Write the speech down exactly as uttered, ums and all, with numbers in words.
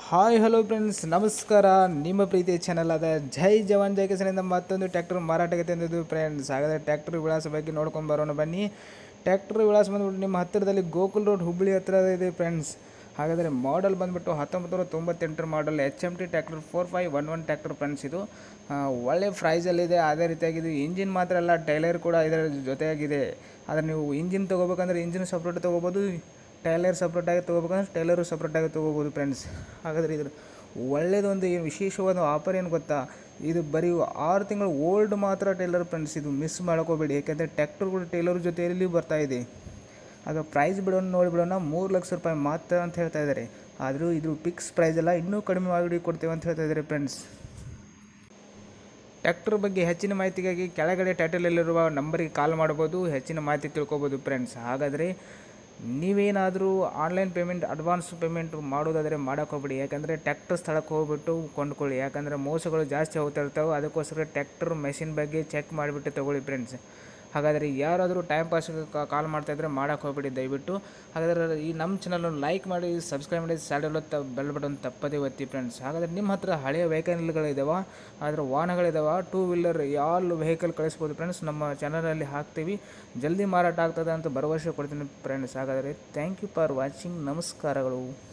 Hi hello friends, ನಮಸ್ಕಾರ. ನಿಮ್ಮ ಪ್ರೀತಿಯ ಚಾನಲ್ ಆದ ಜೈ ಜವಾನ್ ಜೈ ಕಿಸಾನಿಂದ ಮತ್ತೊಂದು ಟ್ರ್ಯಾಕ್ಟರ್ ಮಾರಾಟಕ್ಕೆ ತಂದಿದ್ದು ಫ್ರೆಂಡ್ಸ್. ಹಾಗಾದರೆ ಟ್ರ್ಯಾಕ್ಟರ್ ವಿಳಾಸ ಬಗ್ಗೆ ನೋಡ್ಕೊಂಡು ಬರೋಣ ಬನ್ನಿ. ಟ್ರ್ಯಾಕ್ಟರ್ ವಿಳಾಸ ಬಂದ್ಬಿಟ್ಟು ನಿಮ್ಮ ಹತ್ತಿರದಲ್ಲಿ ಗೋಕುಲ್ ರೋಡ್ ಹುಬ್ಬಳ್ಳಿ ಹತ್ತಿರ ಇದೆ ಫ್ರೆಂಡ್ಸ್. ಹಾಗಾದರೆ ಮಾಡಲ್ ಬಂದುಬಿಟ್ಟು ಹತ್ತೊಂಬತ್ತು ನೂರ ತೊಂಬತ್ತೆಂಟರ model H M T tractor four five one one tractor friends. ಇದು ಒಳ್ಳೆ ಪ್ರೈಸಲ್ಲಿದೆ. ಅದೇ ರೀತಿಯಾಗಿ ಇದು ಇಂಜಿನ್ ಮಾತ್ರ ಅಲ್ಲ, ಟೈಲರ್ ಕೂಡ ಇದರ ಜೊತೆಯಾಗಿದೆ. ಆದರೆ ನೀವು ಇಂಜಿನ್ ತೊಗೋಬೇಕಂದ್ರೆ ಇಂಜಿನ್ ಸಪ್ರೇಟ್ ತೊಗೋಬೋದು, ಟೈಲರ್ ಸಪ್ರೇಟಾಗಿ ತೊಗೋಬೇಕಂದ್ರೆ ಟೈಲರು ಸಪ್ರೇಟಾಗಿ ತೊಗೋಬೋದು ಫ್ರೆಂಡ್ಸ್. ಹಾಗಾದರೆ ಇದ್ರ ಒಳ್ಳೆಯದೊಂದು ಏನು ವಿಶೇಷವಾದ ಆಫರ್ ಏನು ಗೊತ್ತಾ, ಇದು ಬರೀ ಆರು ತಿಂಗಳು ಓಲ್ಡ್ ಮಾತ್ರ ಟೈಲರ್ ಫ್ರೆಂಡ್ಸ್. ಇದು ಮಿಸ್ ಮಾಡ್ಕೋಬೇಡಿ, ಯಾಕೆಂದರೆ ಟ್ರ್ಯಾಕ್ಟರ್ಗಳು ಟೈಲರ್ ಜೊತೆಯಲ್ಲಿ ಬರ್ತಾ ಇದೆ. ಆಗ ಪ್ರೈಸ್ ಬಿಡೋಣ ನೋಡಿ ಬಿಡೋಣ, ಮೂರು ಲಕ್ಷ ರೂಪಾಯಿ ಮಾತ್ರ ಅಂತ ಹೇಳ್ತಾ ಇದ್ದಾರೆ. ಆದರೂ ಇದು ಫಿಕ್ಸ್ ಪ್ರೈಸ್ ಅಲ್ಲ, ಇನ್ನೂ ಕಡಿಮೆ ಮಾಡಿ ಕೊಡ್ತೇವೆ ಅಂತ ಹೇಳ್ತಾ ಇದ್ದಾರೆ ಫ್ರೆಂಡ್ಸ್. ಟ್ರ್ಯಾಕ್ಟರ್ ಬಗ್ಗೆ ಹೆಚ್ಚಿನ ಮಾಹಿತಿಗಾಗಿ ಕೆಳಗಡೆ ಟೈಟಲಲ್ಲಿರುವ ನಂಬರಿಗೆ ಕಾಲ್ ಮಾಡ್ಬೋದು, ಹೆಚ್ಚಿನ ಮಾಹಿತಿ ತಿಳ್ಕೊಬೋದು ಫ್ರೆಂಡ್ಸ್. ಹಾಗಾದರೆ ನೀವೇನಾದರೂ ಆನ್ಲೈನ್ ಪೇಮೆಂಟ್ ಅಡ್ವಾನ್ಸ್ ಪೇಮೆಂಟ್ ಮಾಡೋದಾದರೆ ಮಾಡೋಕೆ ಹೋಗ್ಬಿಡಿ, ಯಾಕಂದರೆ ಟ್ರ್ಯಾಕ್ಟರ್ ಸ್ಥಳಕ್ಕೆ ಹೋಗ್ಬಿಟ್ಟು ಕೊಂಡ್ಕೊಳ್ಳಿ. ಯಾಕಂದರೆ ಮೋಸಗಳು ಜಾಸ್ತಿ ಹೋಗ್ತಾ ಇರ್ತಾವೆ. ಅದಕ್ಕೋಸ್ಕರ ಟ್ರ್ಯಾಕ್ಟರ್ ಮೆಷಿನ್ ಬಗ್ಗೆ ಚೆಕ್ ಮಾಡಿಬಿಟ್ಟು ತೊಗೊಳ್ಳಿ ಫ್ರೆಂಡ್ಸ್. ಹಾಗಾದರೆ ಯಾರಾದರೂ ಟೈಮ್ ಪಾಸ್ಗೆ ಕಾಲ್ ಮಾಡ್ತಾಯಿದ್ರೆ ಮಾಡೋಕೆ ಹೋಗ್ಬಿಡಿ ದಯವಿಟ್ಟು. ಹಾಗಾದರೆ ಈ ನಮ್ಮ ಚಾನಲನ್ನು ಲೈಕ್ ಮಾಡಿ, ಸಬ್ಸ್ಕ್ರೈಬ್ ಮಾಡಿ, ಸೈಡಲ್ಲಿ ತ ಬೆಲ್ ಬಟನ್ ತಪ್ಪದೇ ಒತ್ತಿ ಫ್ರೆಂಡ್ಸ್. ಹಾಗಾದರೆ ನಿಮ್ಮ ಹತ್ರ ಹಳೆಯ ವೆಹಿಕಲ್ಗಳಿದ್ದಾವೆ, ಅದರ ವಾಹನಗಳಿದ್ದಾವೆ, ಟೂ ವೀಲರ್ ಯಾಲ್ ವೆಹಿಕಲ್ ಕಳಿಸ್ಬೋದು ಫ್ರೆಂಡ್ಸ್. ನಮ್ಮ ಚಾನಲಲ್ಲಿ ಹಾಕ್ತೀವಿ, ಜಲ್ದಿ ಮಾರಾಟ ಆಗ್ತದೆ ಅಂತ ಭರವಸೆ ಕೊಡ್ತೀನಿ ಫ್ರೆಂಡ್ಸ್. ಹಾಗಾದರೆ ಥ್ಯಾಂಕ್ ಯು ಫಾರ್ ವಾಚಿಂಗ್. ನಮಸ್ಕಾರಗಳು.